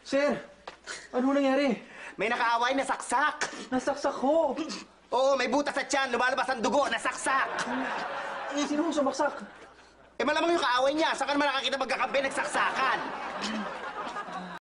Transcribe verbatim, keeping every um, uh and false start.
Sir, ano nangyari? May nakaaway na saksak. Nasaksak ko. Oo, may butas sa tiyan. Lumalabas ang dugo. Nasaksak. Sino mo sumaksak? Eh, malamang yung kaaway niya. Saan ka naman nakakita magkakampi nagsaksakan?